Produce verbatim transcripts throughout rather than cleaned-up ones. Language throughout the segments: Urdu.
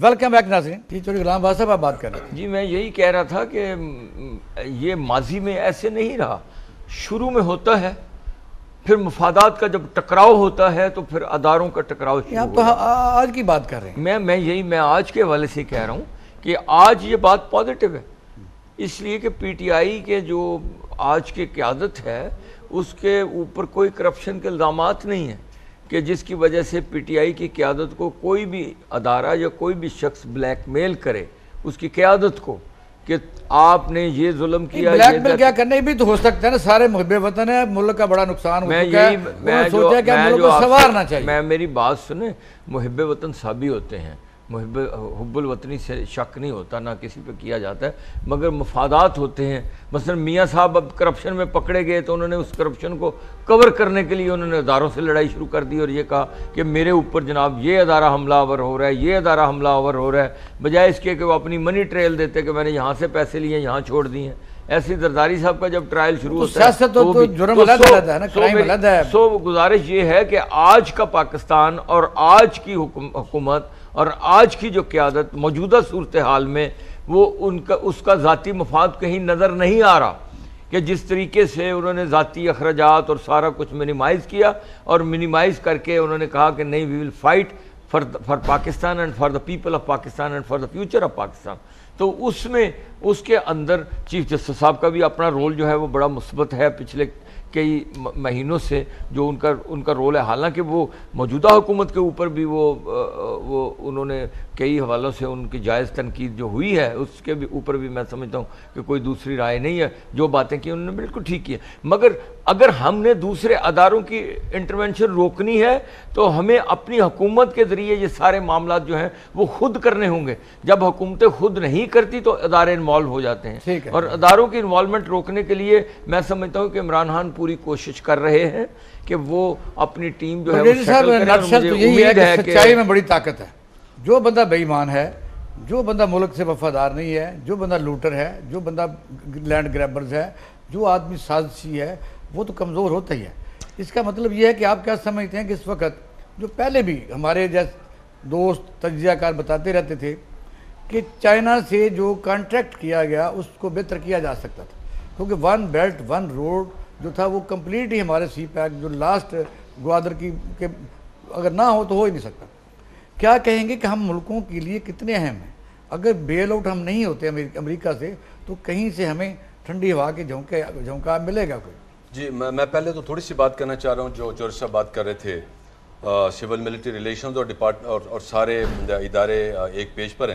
ویلکم بیک ناظرین، ٹیچر غلام باز صاحب آپ بات کر رہے ہیں۔ جی میں یہی کہہ رہا تھا کہ یہ ماضی میں ایسے نہیں رہا، شروع میں ہوتا ہے، پھر مفادات کا جب ٹکراؤ ہوتا ہے تو پھر اداروں کا ٹکراؤ شروع آپ تو آج کی بات کر رہے ہیں۔ میں میں یہی میں آج کے حوالے سے کہہ رہا ہوں کہ آج یہ بات پازیٹیو ہے، اس لیے کہ پی ٹی آئی کے جو آج کی قیادت ہے اس کے اوپر کوئی کرپشن کے الزامات نہیں ہیں کہ جس کی وجہ سے پی ٹی آئی کی قیادت کو کوئی بھی ادارہ یا کوئی بھی شخص بلیک میل کرے اس کی قیادت کو کہ آپ نے یہ ظلم کیا۔ بلیک میل کیا کرنے بھی تو ہو سکتا ہے نا، سارے محب وطن ہے، ملک کا بڑا نقصان ہو چکا ہے، انہوں نے سوچا کہ ملک کو سنوارنا چاہیے۔ میں میری بات سنیں، محب وطن سبھی ہوتے ہیں، محب حب الوطنی سے شک نہیں ہوتا، نہ کسی پہ کیا جاتا ہے، مگر مفادات ہوتے ہیں۔ مثلا میاں صاحب اب کرپشن میں پکڑے گئے تو انہوں نے اس کرپشن کو کور کرنے کے لیے انہوں نے اداروں سے لڑائی شروع کر دی اور یہ کہا کہ میرے اوپر جناب یہ ادارہ حملہ آور ہو رہا ہے، یہ ادارہ حملہ آور ہو رہا ہے، بجائے اس کے کہ وہ اپنی منی ٹریل دیتے کہ میں نے یہاں سے پیسے لیے یہاں چھوڑ دیے ہیں۔ ایسی زرداری صاحب کا جب ٹرائل شروع ہوتا ہے تو جرم علیحدہ ہے نا، کرائم علیحدہ ہے۔ سو گزارش یہ ہے کہ آج کا پاکستان اور آج کی حکومت اور آج کی جو قیادت موجودہ صورتحال میں وہ ان کا اس کا ذاتی مفاد کہیں نظر نہیں آ رہا کہ جس طریقے سے انہوں نے ذاتی اخراجات اور سارا کچھ منیمائز کیا اور منیمائز کر کے انہوں نے کہا کہ نہیں we will fight for for Pakistan and for the people of Pakistan and for the future of Pakistan. تو اس میں اس کے اندر چیف جسٹس صاحب کا بھی اپنا رول جو ہے وہ بڑا مثبت ہے پچھلے کئی مہینوں سے جو ان کا ان کا رول ہے، حالانکہ وہ موجودہ حکومت کے اوپر بھی وہ وہ انہوں نے کئی حوالوں سے ان کی جائز تنقید جو ہوئی ہے اس کے بھی اوپر بھی میں سمجھتا ہوں کہ کوئی دوسری رائے نہیں ہے، جو باتیں کی انہوں نے بالکل ٹھیک کی ہے۔ مگر اگر ہم نے دوسرے اداروں کی انٹرونشن روکنی ہے تو ہمیں اپنی حکومت کے ذریعے یہ سارے معاملات جو ہیں وہ خود کرنے ہوں گے۔ جب حکومتیں خود نہیں کرتی تو ادارے انوالو ہو جاتے ہیں، اور اداروں کی انوالومنٹ روکنے کے لیے میں سمجھتا ہوں کہ عمران خان پوری کوشش کر رہے ہیں کہ وہ اپنی ٹیم جو ہے وہ سیٹل کریں، اور مجھے امید ہے کہ سچائی میں بڑی طاقت ہے۔ جو بندہ بے ایمان ہے، جو بندہ ملک سے وفادار نہیں ہے، جو بندہ لوٹر ہے، جو بندہ لینڈ گریبرز ہے، جو آدمی سازشی ہے، وہ تو کمزور ہوتا ہی ہے۔ اس کا مطلب یہ ہے کہ آپ کیا سمجھتے ہیں کہ اس وقت جو پہلے بھی ہمارے جیسے دوست تجزیہ کار بتاتے رہتے تھے کہ چائنا سے جو کانٹریکٹ کیا گیا اس کو بہتر کیا جا سکتا تھا، کیونکہ ون بیلٹ ون روڈ جو تھا وہ کمپلیٹ ہی ہمارے سی پیک جو لاسٹ گوادر کی کہ اگر نہ ہو تو ہو ہی نہیں سکتا۔ کیا کہیں گے کہ ہم ملکوں کے لیے کتنے اہم ہیں؟ اگر بیل آؤٹ ہم نہیں ہوتے امریکہ سے تو کہیں سے ہمیں ٹھنڈی ہوا کے جھونکے جھونکا ملے گا کوئی؟ جی میں پہلے تو تھوڑی سی بات کرنا چاہ رہا ہوں جو جورج صاحب بات کر رہے تھے، سول ملٹری ریلیشنز اور ڈپارٹ اور سارے ادارے ایک پیج پر ہیں۔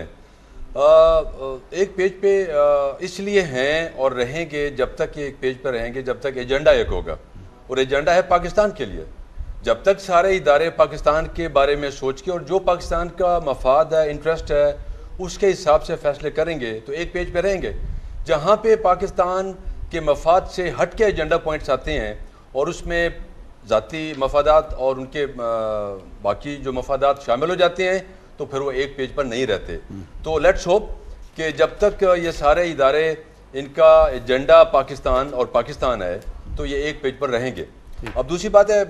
ایک پیج پہ اس لیے ہیں اور رہیں گے جب تک یہ ایک پیج پہ رہیں گے جب تک ایجنڈا ایک ہوگا، اور ایجنڈا ہے پاکستان کے لیے۔ جب تک سارے ادارے پاکستان کے بارے میں سوچ کے اور جو پاکستان کا مفاد ہے، انٹرسٹ ہے، اس کے حساب سے فیصلے کریں گے تو ایک پیج پہ رہیں گے۔ جہاں پہ پاکستان کے مفاد سے ہٹ کے ایجنڈا پوائنٹس آتے ہیں اور اس میں ذاتی مفادات اور ان کے باقی جو مفادات شامل ہو جاتے ہیں تو پھر وہ ایک پیج پر نہیں رہتے۔ تو لیٹس ہوپ کہ جب تک یہ سارے ادارے ان کا ایجنڈا پاکستان اور پاکستان ہے تو یہ ایک پیج پر رہیں گے۔ اب دوسری بات ہے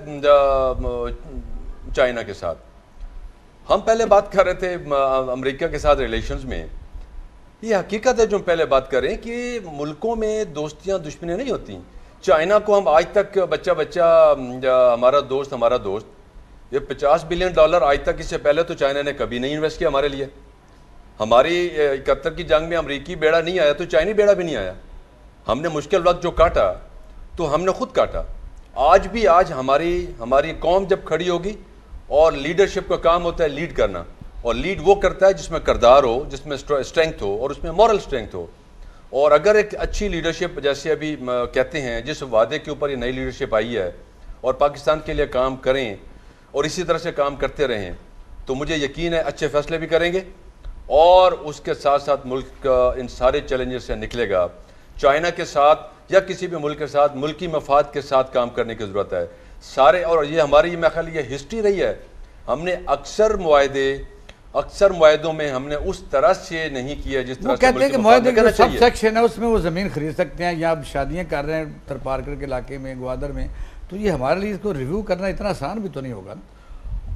چائنا کے ساتھ، ہم پہلے بات کر رہے تھے امریکہ کے ساتھ ریلیشنز میں، یہ حقیقت ہے جو ہم پہلے بات کر رہے ہیں کہ ملکوں میں دوستیاں دشمنیاں نہیں ہوتی۔ چائنا کو ہم آج تک بچہ بچہ ہمارا دوست ہمارا دوست، یہ پچاس بلین ڈالر آج تک، اس سے پہلے تو چائنا نے کبھی نہیں انویسٹ کیا ہمارے لیے۔ ہماری اکہتر کی جنگ میں امریکی بیڑا نہیں آیا تو چائنی بیڑا بھی نہیں آیا۔ ہم نے مشکل وقت جو کاٹا تو ہم نے خود کاٹا۔ آج بھی آج ہماری ہماری قوم جب کھڑی ہوگی اور لیڈرشپ کا کام ہوتا ہے لیڈ کرنا، اور لیڈ وہ کرتا ہے جس میں کردار ہو، جس میں اسٹرینگتھ ہو اور اس میں مورل اسٹرینگتھ ہو۔ اور اگر ایک اچھی لیڈرشپ جیسے ابھی کہتے ہیں جس وعدے کے اوپر یہ نئی لیڈرشپ آئی ہے اور پاکستان کے لیے کام کریں اور اسی طرح سے کام کرتے رہیں تو مجھے یقین ہے اچھے فیصلے بھی کریں گے اور اس کے ساتھ ساتھ ملک ان سارے چیلنجز سے نکلے گا۔ چائنا کے ساتھ یا کسی بھی ملک کے ساتھ ملکی مفاد کے ساتھ کام کرنے کی ضرورت ہے سارے، اور یہ ہماری میں خیال یہ ہسٹری رہی ہے۔ ہم نے اکثر معاہدے اکثر معاہدوں میں ہم نے اس طرح سے نہیں کیا جس طرح سے کہتے ہیں کہ معاہدے کا سب سیکشن ہے اس میں وہ زمین خرید سکتے ہیں یا شادیاں کر رہے ہیں تھرپارکر کے علاقے میں گوادر میں، تو یہ ہمارے لیے اس کو ریویو کرنا اتنا آسان بھی تو نہیں ہوگا نا۔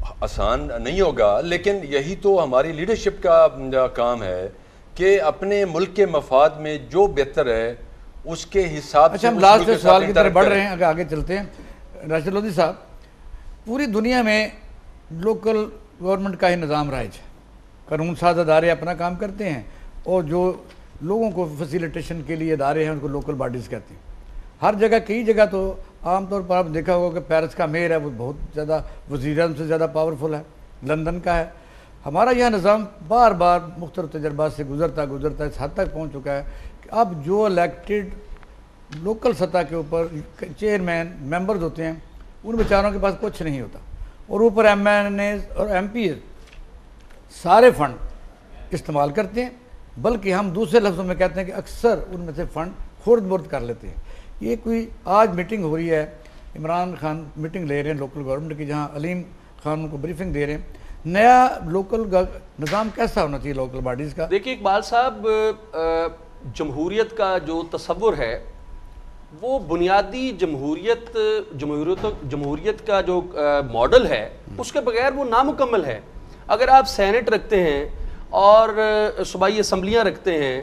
آسان نہیں ہوگا، لیکن یہی تو ہماری لیڈرشپ کا کام ہے کہ اپنے ملک کے مفاد میں جو بہتر ہے اس کے حساب سے. اچھا، ہم لاسٹ سوال کی طرف بڑھ رہے ہیں، اگر آگے چلتے ہیں. راشد لودھی صاحب، پوری دنیا میں لوکل گورنمنٹ کا ہی نظام رائج ہے. قانون ساز ادارے اپنا کام کرتے ہیں اور جو لوگوں کو فیسیلیٹیشن کے لیے ادارے ہیں ان کو لوکل باڈیز کہتے ہیں. ہر جگہ کئی جگہ تو عام طور پر آپ دیکھا ہوگا کہ پیرس کا میئر ہے وہ بہت زیادہ وزیر اعظم سے زیادہ پاورفل ہے، لندن کا ہے. ہمارا یہاں نظام بار بار مختلف تجربات سے گزرتا گزرتا اس حد تک پہنچ چکا ہے کہ اب جو الیکٹڈ لوکل سطح کے اوپر چیئرمین ممبرز ہوتے ہیں ان بیچاروں کے پاس کچھ نہیں ہوتا، اور اوپر ایم این ایز اور ایم پی ایز سارے فنڈ استعمال کرتے ہیں، بلکہ ہم دوسرے لفظوں میں کہتے ہیں کہ اکثر ان میں سے فنڈ خورد برد کر لیتے ہیں. یہ کوئی آج میٹنگ ہو رہی ہے، عمران خان میٹنگ لے رہے ہیں لوکل گورنمنٹ کی، جہاں علیم خان کو بریفنگ دے رہے ہیں. نیا لوکل نظام کیسا ہونا چاہیے لوکل باڈیز کا؟ دیکھیے اقبال صاحب، جمہوریت کا جو تصور ہے وہ بنیادی جمہوریت جمہوریت جمہوریت کا جو ماڈل ہے اس کے بغیر وہ نامکمل ہے. اگر آپ سینٹ رکھتے ہیں اور صوبائی اسمبلیاں رکھتے ہیں،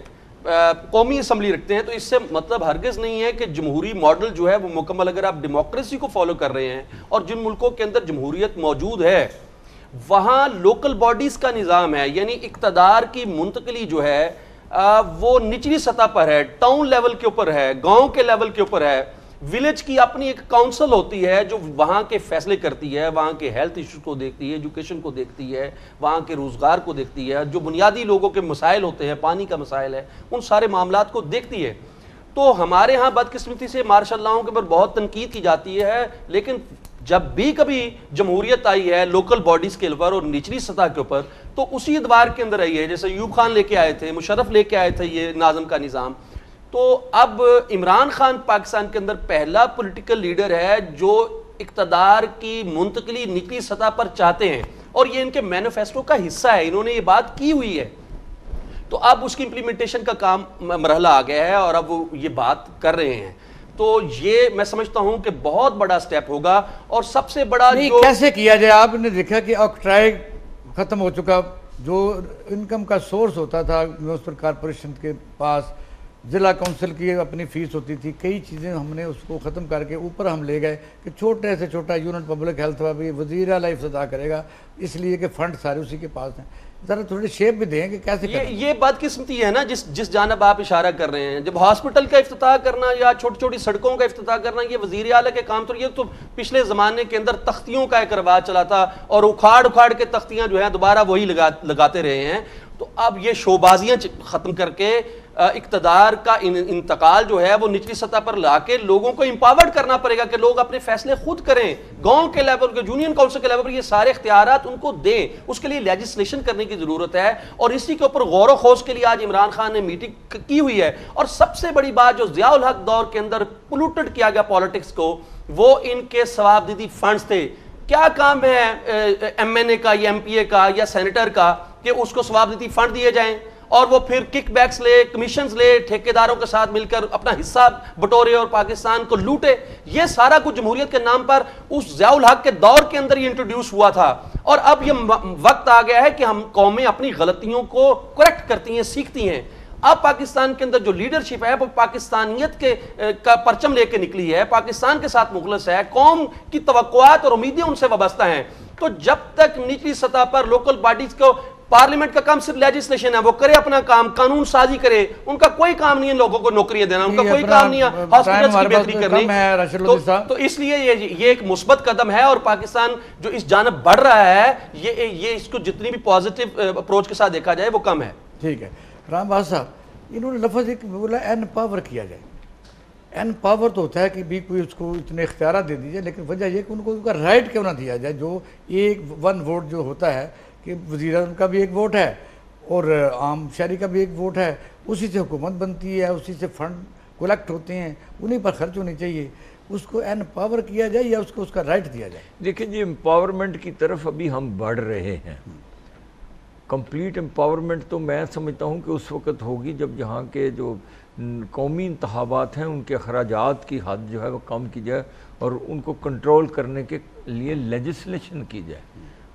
قومی اسمبلی رکھتے ہیں، تو اس سے مطلب ہرگز نہیں ہے کہ جمہوری ماڈل جو ہے وہ مکمل. اگر آپ ڈیموکریسی کو فالو کر رہے ہیں اور جن ملکوں کے اندر جمہوریت موجود ہے وہاں لوکل باڈیز کا نظام ہے، یعنی اقتدار کی منتقلی جو ہے وہ نچلی سطح پر ہے، ٹاؤن لیول کے اوپر ہے، گاؤں کے لیول کے اوپر ہے. ولیج کی اپنی ایک کاؤنسل ہوتی ہے جو وہاں کے فیصلے کرتی ہے، وہاں کے ہیلتھ ایشوز کو دیکھتی ہے، ایجوکیشن کو دیکھتی ہے، وہاں کے روزگار کو دیکھتی ہے، جو بنیادی لوگوں کے مسائل ہوتے ہیں، پانی کا مسائل ہے، ان سارے معاملات کو دیکھتی ہے. تو ہمارے ہاں بدقسمتی سے مارشاء اللہ کے اوپر بہت تنقید کی جاتی ہے، لیکن جب بھی کبھی جمہوریت آئی ہے لوکل باڈیز کے اوپر اور نچلی سطح کے اوپر تو اسی ادوار کے اندر آئی ہے. جیسے ایوب خان لے کے آئے تھے، مشرف لے کے آئے تھے یہ ناظم کا نظام. تو اب عمران خان پاکستان کے اندر پہلا پولیٹیکل لیڈر ہے جو اقتدار کی منتقلی نچلی سطح پر چاہتے ہیں، اور یہ ان کے مینیفیسٹو کا حصہ ہے، انہوں نے یہ بات کی ہوئی ہے. تو اب اس کی امپلیمنٹیشن کا کام مرحلہ آ گیا ہے اور اب وہ یہ بات کر رہے ہیں. تو یہ میں سمجھتا ہوں کہ بہت بڑا سٹیپ ہوگا. اور سب سے بڑا جو کیسے کیا جائے، آپ نے دیکھا کہ آکٹرائی ختم ہو چکا، جو انکم کا سورس ہوتا تھا میونسپل کارپوریشن کے پاس، ضلع کونسل کی اپنی فیس ہوتی تھی، کئی چیزیں ہم نے اس کو ختم کر کے اوپر ہم لے گئے کہ چھوٹے سے چھوٹا یونٹ پبلک ہیلتھ کا بھی وزیر اعلیٰ افتتاح کرے گا، اس لیے کہ فنڈ سارے اسی کے پاس ہیں. ذرا تھوڑی شیپ بھی دیں کہ کیسے یہ یہ بدقسمتی ہے نا جس جس جانب آپ اشارہ کر رہے ہیں. جب ہاسپٹل کا افتتاح کرنا یا چھوٹی چھوٹی سڑکوں کا افتتاح کرنا یہ وزیر اعلیٰ کے کام، تو یہ تو پچھلے زمانے کے اندر تختیوں کا ایک رواج چلا تھا اور اکھاڑ اکھاڑ کے تختیاں جو ہیں دوبارہ وہی لگا لگاتے رہے ہیں. تو اب یہ شوبازیاں ختم کر کے اقتدار کا انتقال جو ہے وہ نچلی سطح پر لا کے لوگوں کو امپاورڈ کرنا پڑے گا کہ لوگ اپنے فیصلے خود کریں. گاؤں کے لیول کے، یونین کونسل کے لیول پر یہ سارے اختیارات ان کو دیں. اس کے لیے لیجسلیشن کرنے کی ضرورت ہے اور اسی کے اوپر غور و خوض کے لیے آج عمران خان نے میٹنگ کی ہوئی ہے. اور سب سے بڑی بات جو ضیاء الحق دور کے اندر پولوٹڈ کیا گیا پالیٹکس کو، وہ ان کے ثواب دیدی فنڈز تھے. کیا کام ہے ایم این اے کا یا ایم پی اے کا یا سینیٹر کا کہ اس کو ثواب دیدی فنڈ دیے جائیں اور وہ پھر کک بیکس لے، کمیشنز لے، ٹھیکیداروں کے ساتھ مل کر اپنا حصہ بٹورے اور پاکستان کو لوٹے. یہ سارا کچھ جمہوریت کے نام پر اس ضیاء الحق کے دور کے اندر ہی انٹروڈیوس ہوا تھا. اور اب یہ وقت آ گیا ہے کہ ہم قومیں اپنی غلطیوں کو کریکٹ کرتی ہیں، سیکھتی ہیں. اب پاکستان کے اندر جو لیڈرشپ ہے وہ پاکستانیت کے کا پرچم لے کے نکلی ہے، پاکستان کے ساتھ مخلص ہے، قوم کی توقعات اور امیدیں ان سے وابستہ ہیں. تو جب تک نچلی سطح پر لوکل باڈیز کو، پارلیمنٹ کا کام صرف لیجسلیشن ہے، وہ کرے اپنا کام، قانون سازی کرے، ان کا کوئی کام نہیں ہے لوگوں کو نوکریاں دینا، ان کا کوئی کام نہیں ہے ہاسپٹلز کی بہتری کرنی. تو اس لیے یہ ایک مثبت قدم ہے اور پاکستان جو اس جانب بڑھ رہا ہے یہ یہ اس کو جتنی بھی پازیٹیو اپروچ کے ساتھ دیکھا جائے وہ کم ہے. ٹھیک ہے. رام بہادر صاحب، انہوں نے لفظ ایک بولا این پاور کیا جائے. این پاور تو ہوتا ہے کہ بھی کوئی اس کو اتنے اختیارات دے دیجیے، لیکن وجہ یہ کہ ان کو ان کا رائٹ کیوں نہ دیا جائے. جو ایک ون ووٹ جو ہوتا ہے کہ وزیر اعظم کا بھی ایک ووٹ ہے اور عام شہری کا بھی ایک ووٹ ہے، اسی سے حکومت بنتی ہے، اسی سے فنڈ کلیکٹ ہوتے ہیں، انہیں پر خرچ ہونی چاہیے. اس کو این پاور کیا جائے یا اس کو اس کا رائٹ دیا جائے؟ دیکھیں جی، امپاورمنٹ کی طرف ابھی ہم بڑھ رہے ہیں. کمپلیٹ امپاورمنٹ تو میں سمجھتا ہوں کہ اس وقت ہوگی جب جہاں کے جو قومی انتخابات ہیں ان کے اخراجات کی حد جو ہے وہ کم کی جائے اور ان کو کنٹرول کرنے کے لیے لیجسلیشن کی جائے.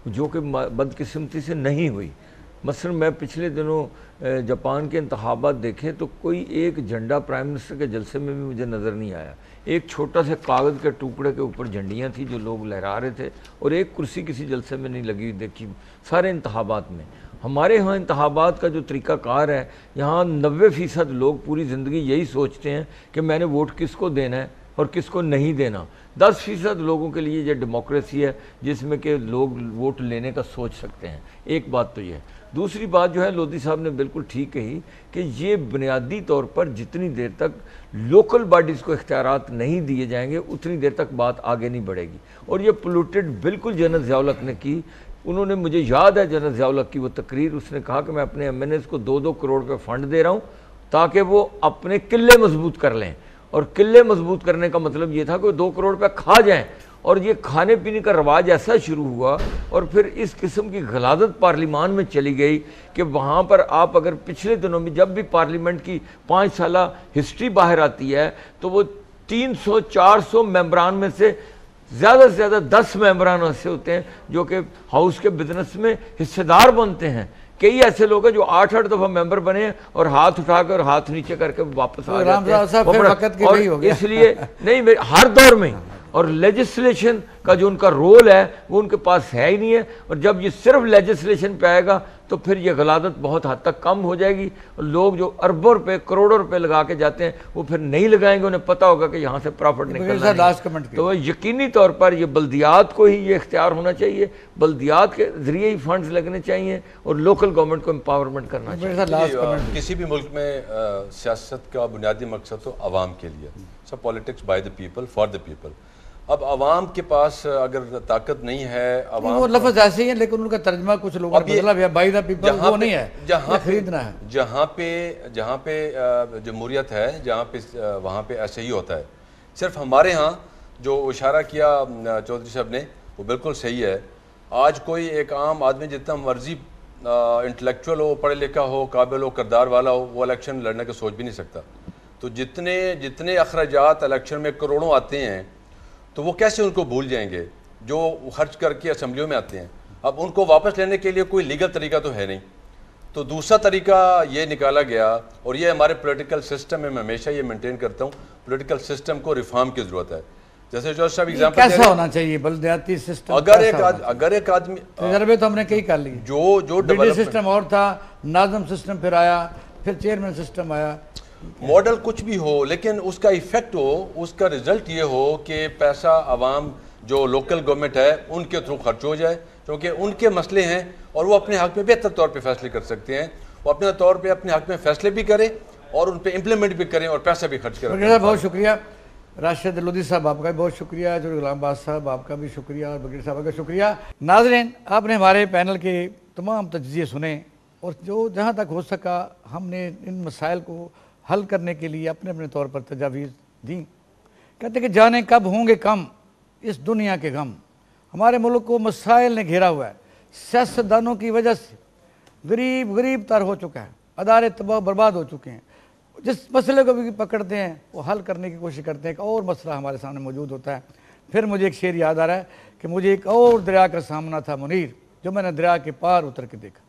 جو کہ بدقسمتی سے نہیں ہوئی. مثلا میں پچھلے دنوں جاپان کے انتخابات دیکھیں تو کوئی ایک جھنڈا پرائم منسٹر کے جلسے میں بھی مجھے نظر نہیں آیا. ایک چھوٹا سے کاغذ کے ٹکڑے کے اوپر جھنڈیاں تھیں جو لوگ لہرا رہے تھے, اور ایک کرسی کسی جلسے میں نہیں لگی دیکھی سارے انتخابات میں. ہمارے ہاں انتخابات کا جو طریقہ کار ہے, یہاں نوے فیصد لوگ پوری زندگی یہی سوچتے ہیں کہ میں نے ووٹ کس کو دینا ہے اور کس کو نہیں دینا. دس فیصد لوگوں کے لیے یہ ڈیموکریسی ہے جس میں کہ لوگ ووٹ لینے کا سوچ سکتے ہیں. ایک بات تو یہ ہے. دوسری بات جو ہے لودھی صاحب نے بالکل ٹھیک کہی کہ یہ بنیادی طور پر جتنی دیر تک لوکل باڈیز کو اختیارات نہیں دیے جائیں گے اتنی دیر تک بات آگے نہیں بڑھے گی. اور یہ پولوٹیڈ بالکل جنرل ضیاء الحق نے کی. انہوں نے, مجھے یاد ہے جنرل ضیاء الحق کی وہ تقریر, اس نے کہا کہ میں اپنے ایم این ایز کو دو دو کروڑ روپے فنڈ دے رہا ہوں تاکہ وہ اپنے قلعے مضبوط کر لیں. اور قلعے مضبوط کرنے کا مطلب یہ تھا کہ وہ دو کروڑ روپے کھا جائیں. اور یہ کھانے پینے کا رواج ایسا شروع ہوا اور پھر اس قسم کی غلاظت پارلیمان میں چلی گئی کہ وہاں پر آپ اگر پچھلے دنوں میں جب بھی پارلیمنٹ کی پانچ سالہ ہسٹری باہر آتی ہے تو وہ تین سو چار سو ممبران میں سے زیادہ سے زیادہ دس ممبران ایسے ہوتے ہیں جو کہ ہاؤس کے بزنس میں حصے دار بنتے ہیں. کئی ایسے لوگ ہیں جو آٹھ آٹھ دفعہ ممبر بنے ہیں اور ہاتھ اٹھا کر اور ہاتھ نیچے کر کے واپس آ جاتے ہیں. اور اس لیے نہیں, ہر دور میں اور لیجسلیشن کا جو ان کا رول ہے وہ ان کے پاس ہے ہی نہیں ہے. اور جب یہ صرف لیجسلیشن پہ آئے گا تو پھر یہ غلاظت بہت حد تک کم ہو جائے گی. اور لوگ جو اربوں روپے کروڑوں روپے لگا کے جاتے ہیں وہ پھر نہیں لگائیں گے, انہیں پتہ ہوگا کہ یہاں سے پرافٹ نکلنا ہے. تو یقینی طور پر یہ بلدیات کو ہی یہ اختیار ہونا چاہیے, بلدیات کے ذریعے ہی فنڈز لگنے چاہیے اور لوکل گورنمنٹ کو امپاورمنٹ کرنا چاہیے. کسی بھی ملک میں سیاست کا بنیادی مقصد تو عوام کے لیے, so politics by the people for the people. اب عوام کے پاس اگر طاقت نہیں ہے, عوام وہ لفظ ایسے ہی ہیں لیکن ان کا ترجمہ کچھ لوگوں نے بدلا بھی ہے. بائی دا پیپل وہ نہیں ہے, جہاں خریدنا ہے. جہاں پہ جہاں پہ جمہوریت ہے جہاں پہ وہاں پہ ایسے ہی ہوتا ہے. صرف ہمارے ہاں جو اشارہ کیا چودھری صاحب نے وہ بالکل صحیح ہے. آج کوئی ایک عام آدمی جتنا مرضی انٹلیکچوئل ہو, پڑھا لکھا ہو, قابل ہو, کردار والا ہو, وہ الیکشن لڑنے کا سوچ بھی نہیں سکتا. تو جتنے جتنے اخراجات الیکشن میں کروڑوں آتے ہیں تو وہ کیسے ان کو بھول جائیں گے جو خرچ کر کے اسمبلیوں میں آتے ہیں. اب ان کو واپس لینے کے لیے کوئی لیگل طریقہ تو ہے نہیں. تو دوسرا طریقہ یہ نکالا گیا, اور یہ ہمارے پولیٹیکل سسٹم میں میں ہمیشہ یہ مینٹین کرتا ہوں, پولیٹیکل سسٹم کو ریفارم کی ضرورت ہے. جیسے جو صاحب ایگزامپل کیسا ہونا چاہیے بلدیاتی سسٹم, اگر ایک اگر ایک آدمی تجربے تو ہم نے کئی کر لیے. جو جو سسٹم اور تھا, ناظم سسٹم پھر آیا, پھر چیئرمین سسٹم آیا. ماڈل کچھ بھی ہو لیکن اس کا ایفیکٹ ہو, اس کا رزلٹ یہ ہو کہ پیسہ عوام جو لوکل گورنمنٹ ہے ان کے تھرو خرچ ہو جائے, کیونکہ ان کے مسئلے ہیں اور وہ اپنے حق میں بہتر طور پہ فیصلے کر سکتے ہیں. وہ اپنے طور پہ اپنے حق میں فیصلے بھی کریں اور ان پہ امپلیمنٹ بھی کریں اور پیسہ بھی خرچ کریں. بہت شکریہ راشد لودھی صاحب, آپ کا بھی بہت شکریہ. جو غلام باز صاحب آپ کا بھی شکریہ, اور بکیر صاحب کا شکریہ. ناظرین, آپ نے ہمارے پینل کے تمام تجزیے سنے اور جو جہاں تک ہو سکا ہم نے ان مسائل کو حل کرنے کے لیے اپنے اپنے طور پر تجاویز دیں. کہتے کہ جانے کب ہوں گے کم اس دنیا کے غم. ہمارے ملک کو مسائل نے گھیرا ہوا ہے, سیاستدانوں کی وجہ سے غریب غریب تر ہو چکا ہے, ادارے تباہ برباد ہو چکے ہیں. جس مسئلے کو بھی پکڑتے ہیں وہ حل کرنے کی کوشش کرتے ہیں, ایک اور مسئلہ ہمارے سامنے موجود ہوتا ہے. پھر مجھے ایک شعر یاد آ رہا ہے کہ مجھے ایک اور دریا کا سامنا تھا منیر, جو میں نے دریا کے پار اتر کے دیکھا.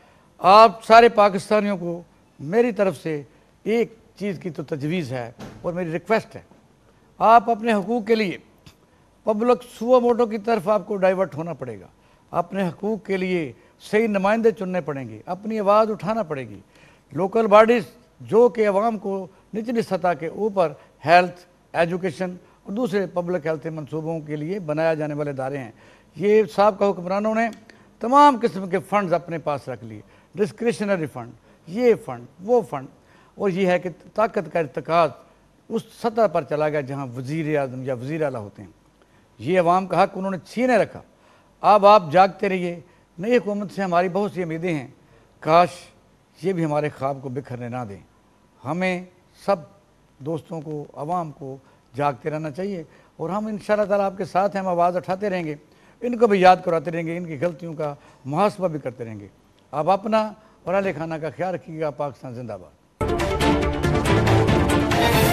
آپ سارے پاکستانیوں کو میری طرف سے ایک چیز کی تو تجویز ہے اور میری ریکویسٹ ہے, آپ اپنے حقوق کے لیے پبلک سو ووٹوں کی طرف آپ کو ڈائیورٹ ہونا پڑے گا. اپنے حقوق کے لیے صحیح نمائندے چننے پڑیں گے, اپنی آواز اٹھانا پڑے گی. لوکل باڈیز جو کہ عوام کو نچلی سطح کے اوپر ہیلتھ, ایجوکیشن اور دوسرے پبلک ہیلتھ منصوبوں کے لیے بنایا جانے والے ادارے ہیں. یہ سابقہ حکمرانوں نے تمام قسم کے فنڈز اپنے پاس رکھ لیے, ڈسکریشنری فنڈ, یہ فنڈ, وہ فنڈ. اور یہ ہے کہ طاقت کا ارتکاز اس سطح پر چلا گیا جہاں وزیر اعظم یا وزیر اعلیٰ ہوتے ہیں. یہ عوام کا حق انہوں نے چھینے رکھا. اب آپ جاگتے رہیے, نئی حکومت سے ہماری بہت سی امیدیں ہیں, کاش یہ بھی ہمارے خواب کو بکھرنے نہ دیں. ہمیں سب دوستوں کو, عوام کو جاگتے رہنا چاہیے اور ہم ان شاء اللہ تعالیٰ آپ کے ساتھ ہیں, ہم آواز اٹھاتے رہیں گے, ان کو بھی یاد کراتے رہیں گے, ان کی غلطیوں کا محاسبہ بھی کرتے رہیں گے. آپ اپنا اور اہل خانہ کا خیال رکھیے گا. پاکستان زندہ باد.